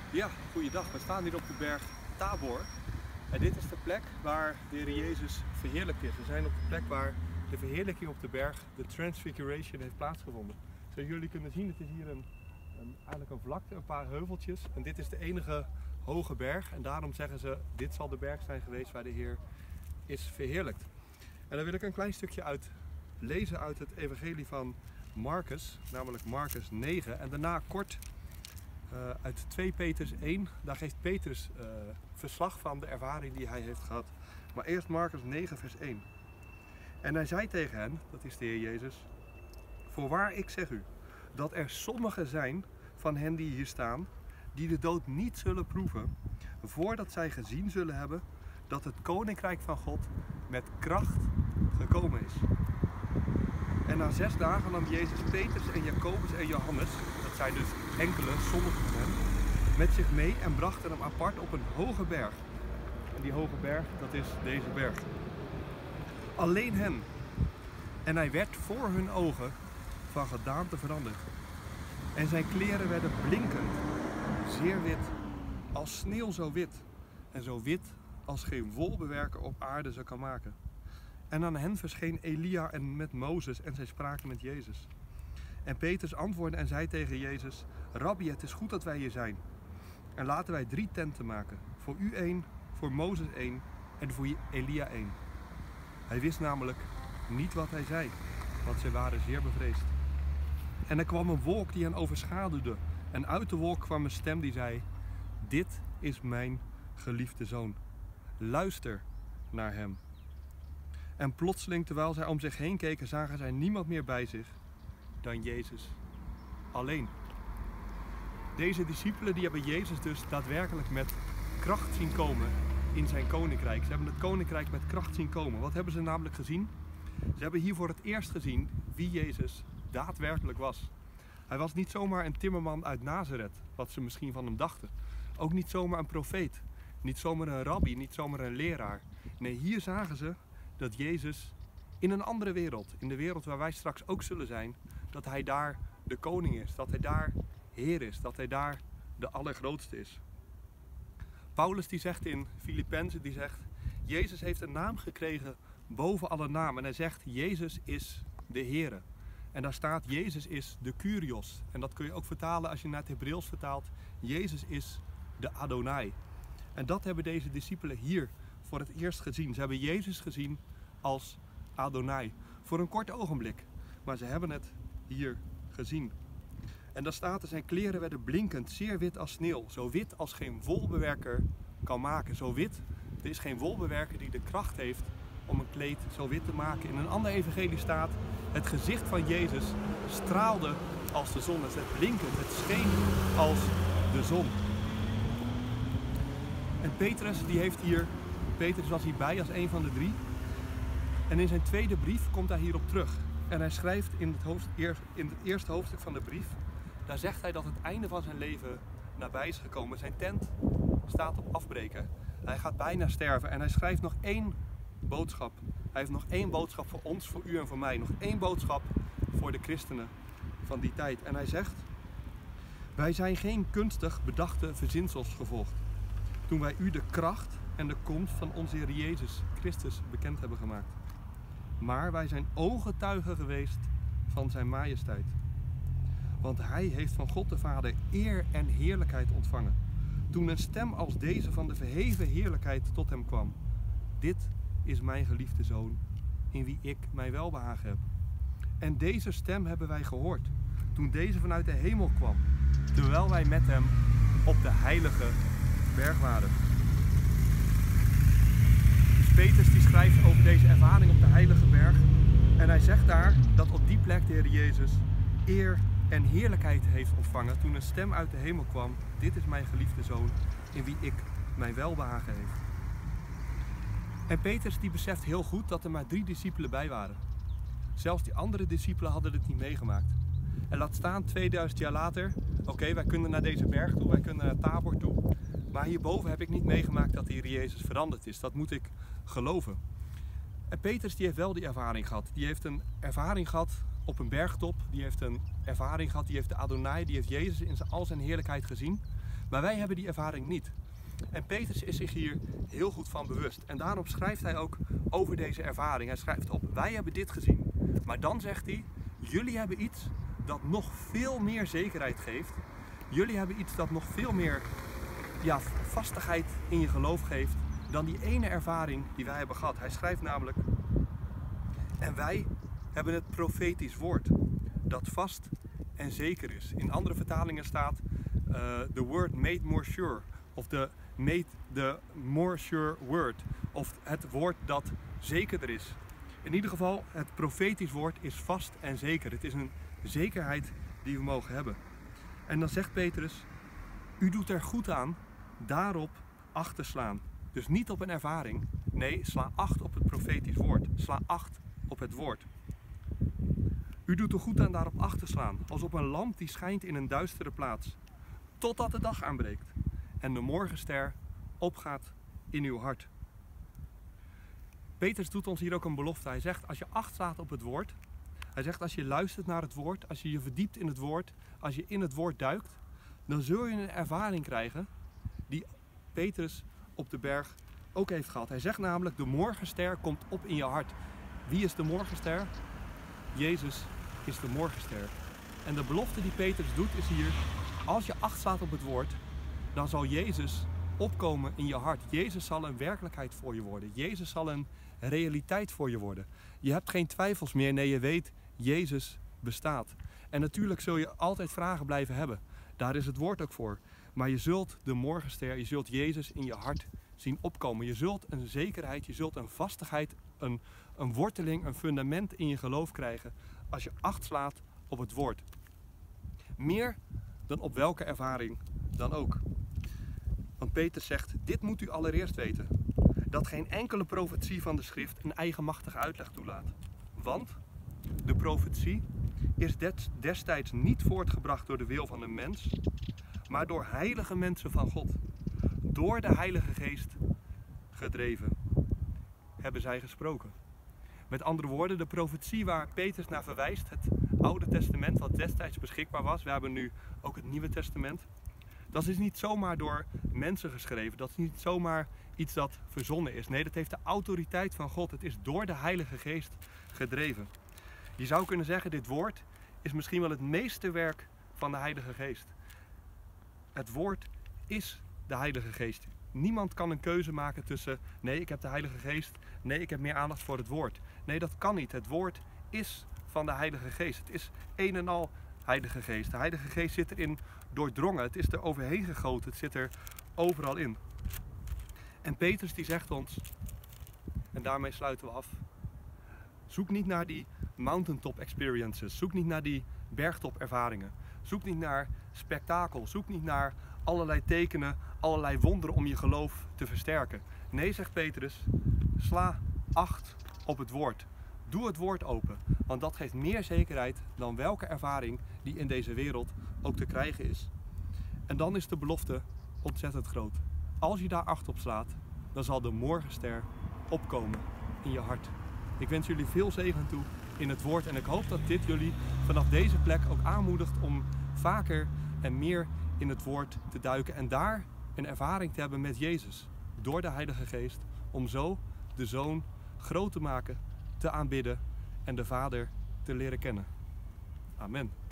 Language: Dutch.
Ja, goeiedag. We staan hier op de berg Tabor. En dit is de plek waar de Heer Jezus verheerlijkt is. We zijn op de plek waar de verheerlijking op de berg, de Transfiguration, heeft plaatsgevonden. Zoals jullie kunnen zien, het is hier eigenlijk een vlakte, een paar heuveltjes. En dit is de enige hoge berg. En daarom zeggen ze, dit zal de berg zijn geweest waar de Heer is verheerlijkt. En daar wil ik een klein stukje uit lezen uit het evangelie van Marcus, namelijk Marcus 9. En daarna kort uit 2 Petrus 1, daar geeft Petrus verslag van de ervaring die hij heeft gehad. Maar eerst Marcus 9 vers 1. En hij zei tegen hen, dat is de Heer Jezus: voorwaar ik zeg u, dat er sommigen zijn van hen die hier staan, die de dood niet zullen proeven, voordat zij gezien zullen hebben dat het Koninkrijk van God met kracht gekomen is. En na 6 dagen nam Jezus Petrus en Jacobus en Johannes, dat zijn dus enkele, sommigen van hen, met zich mee en brachten hem apart op een hoge berg. En die hoge berg, dat is deze berg. Alleen hen. En hij werd voor hun ogen van gedaante veranderd. En zijn kleren werden blinkend, zeer wit, als sneeuw zo wit. En zo wit als geen wolbewerker op aarde ze kan maken. En aan hen verscheen Elia en met Mozes en zij spraken met Jezus. En Petrus antwoordde en zei tegen Jezus: Rabbi, het is goed dat wij hier zijn. En laten wij 3 tenten maken. Voor u 1, voor Mozes 1 en voor Elia 1. Hij wist namelijk niet wat hij zei, want zij waren zeer bevreesd. En er kwam een wolk die hen overschaduwde. En uit de wolk kwam een stem die zei: dit is mijn geliefde zoon. Luister naar hem. En plotseling, terwijl zij om zich heen keken, zagen zij niemand meer bij zich dan Jezus alleen. Deze discipelen die hebben Jezus dus daadwerkelijk met kracht zien komen in zijn koninkrijk. Ze hebben het koninkrijk met kracht zien komen. Wat hebben ze namelijk gezien? Ze hebben hier voor het eerst gezien wie Jezus daadwerkelijk was. Hij was niet zomaar een timmerman uit Nazareth, wat ze misschien van hem dachten. Ook niet zomaar een profeet, niet zomaar een rabbi, niet zomaar een leraar. Nee, hier zagen ze dat Jezus in een andere wereld, in de wereld waar wij straks ook zullen zijn, dat hij daar de koning is, dat hij daar Heer is, dat hij daar de allergrootste is. Paulus die zegt in Filippenzen, die zegt: Jezus heeft een naam gekregen boven alle namen. En hij zegt: Jezus is de Heere. En daar staat: Jezus is de Kyrios. En dat kun je ook vertalen als je naar het Hebreeuws vertaalt: Jezus is de Adonai. En dat hebben deze discipelen hier voor het eerst gezien. Ze hebben Jezus gezien als Adonai. Voor een kort ogenblik. Maar ze hebben het hier gezien. En daar staat er: zijn kleren werden blinkend, zeer wit als sneeuw. Zo wit als geen wolbewerker kan maken. Zo wit, er is geen wolbewerker die de kracht heeft om een kleed zo wit te maken. In een ander evangelie staat: het gezicht van Jezus straalde als de zon. Het werd blinkend, het scheen als de zon. En Petrus was hierbij als een van de 3. En in zijn tweede brief komt hij hierop terug. En hij schrijft in het eerste hoofdstuk van de brief, daar zegt hij dat het einde van zijn leven nabij is gekomen. Zijn tent staat op afbreken. Hij gaat bijna sterven en hij schrijft nog 1 boodschap. Hij heeft nog 1 boodschap voor ons, voor u en voor mij. Nog 1 boodschap voor de christenen van die tijd. En hij zegt: wij zijn geen kunstig bedachte verzinsels gevolgd, toen wij u de kracht en de komst van onze Heer Jezus Christus bekend hebben gemaakt. Maar wij zijn ooggetuigen geweest van zijn majesteit. Want hij heeft van God de Vader eer en heerlijkheid ontvangen, toen een stem als deze van de verheven heerlijkheid tot hem kwam: dit is mijn geliefde zoon, in wie ik mijn welbehagen heb. En deze stem hebben wij gehoord, toen deze vanuit de hemel kwam, terwijl wij met hem op de heilige berg waren. Dus Petrus die schrijft over deze ervaring op de heilige berg. En hij zegt daar dat op die plek de Heer Jezus eer en heerlijkheid heeft ontvangen, toen een stem uit de hemel kwam: dit is mijn geliefde zoon, in wie ik mijn welbehagen heb. En Petrus die beseft heel goed dat er maar 3 discipelen bij waren. Zelfs die andere discipelen hadden het niet meegemaakt. En laat staan 2000 jaar later: oké, wij kunnen naar deze berg toe, wij kunnen naar Tabor toe. Maar hierboven heb ik niet meegemaakt dat de Heer Jezus veranderd is. Dat moet ik geloven. En Petrus die heeft wel die ervaring gehad. Die heeft een ervaring gehad op een bergtop. Die heeft een ervaring gehad, die heeft de Adonai, die heeft Jezus in al zijn heerlijkheid gezien. Maar wij hebben die ervaring niet. En Petrus is zich hier heel goed van bewust. En daarom schrijft hij ook over deze ervaring. Hij schrijft op, wij hebben dit gezien. Maar dan zegt hij, jullie hebben iets dat nog veel meer zekerheid geeft. Jullie hebben iets dat nog veel meer vastigheid in je geloof geeft dan die ene ervaring die wij hebben gehad. Hij schrijft namelijk, en wij hebben het profetisch woord dat vast en zeker is. In andere vertalingen staat the word made more sure. Of made the more sure word. Of het woord dat zekerder is. In ieder geval, het profetisch woord is vast en zeker. Het is een zekerheid die we mogen hebben. En dan zegt Petrus, u doet er goed aan daarop acht te slaan. Dus niet op een ervaring. Nee, sla acht op het profetisch woord. Sla acht op het woord. U doet er goed aan daarop acht te slaan, als op een lamp die schijnt in een duistere plaats, totdat de dag aanbreekt en de morgenster opgaat in uw hart. Petrus doet ons hier ook een belofte. Hij zegt, als je acht slaat op het woord, hij zegt, als je luistert naar het woord, als je je verdiept in het woord, als je in het woord duikt, dan zul je een ervaring krijgen die Petrus op de berg ook heeft gehad. Hij zegt namelijk, de morgenster komt op in je hart. Wie is de morgenster? Jezus is de morgenster. En de belofte die Petrus doet is hier, als je acht slaat op het woord, dan zal Jezus opkomen in je hart. Jezus zal een werkelijkheid voor je worden. Jezus zal een realiteit voor je worden. Je hebt geen twijfels meer, nee, je weet, Jezus bestaat. En natuurlijk zul je altijd vragen blijven hebben. Daar is het woord ook voor. Maar je zult de morgenster, je zult Jezus in je hart zien opkomen. Je zult een zekerheid, je zult een vastigheid, een worteling, een fundament in je geloof krijgen als je acht slaat op het woord. Meer dan op welke ervaring dan ook. Want Petrus zegt, dit moet u allereerst weten, dat geen enkele profetie van de schrift een eigenmachtige uitleg toelaat. Want de profetie is destijds niet voortgebracht door de wil van een mens, maar door heilige mensen van God. Door de Heilige Geest gedreven hebben zij gesproken. Met andere woorden, de profetie waar Petrus naar verwijst, het Oude Testament wat destijds beschikbaar was, we hebben nu ook het Nieuwe Testament, dat is niet zomaar door mensen geschreven, dat is niet zomaar iets dat verzonnen is. Nee, dat heeft de autoriteit van God, het is door de Heilige Geest gedreven. Je zou kunnen zeggen, dit woord is misschien wel het meesterwerk van de Heilige Geest. Het woord is de Heilige Geest. Niemand kan een keuze maken tussen, nee, ik heb de Heilige Geest, nee, ik heb meer aandacht voor het woord. Nee, dat kan niet. Het woord is van de Heilige Geest. Het is een en al Heilige Geest. De Heilige Geest zit erin doordrongen. Het is er overheen gegoten. Het zit er overal in. En Petrus die zegt ons, en daarmee sluiten we af, zoek niet naar die mountaintop experiences. Zoek niet naar die bergtop ervaringen. Zoek niet naar spektakel. Zoek niet naar allerlei tekenen, allerlei wonderen om je geloof te versterken. Nee, zegt Petrus, sla acht op het woord. Doe het woord open, want dat geeft meer zekerheid dan welke ervaring die in deze wereld ook te krijgen is. En dan is de belofte ontzettend groot. Als je daar acht op slaat, dan zal de morgenster opkomen in je hart. Ik wens jullie veel zegen toe in het woord en ik hoop dat dit jullie vanaf deze plek ook aanmoedigt om vaker en meer in het woord te duiken en daar een ervaring te hebben met Jezus door de Heilige Geest, om zo de Zoon groot te maken, te aanbidden en de Vader te leren kennen. Amen.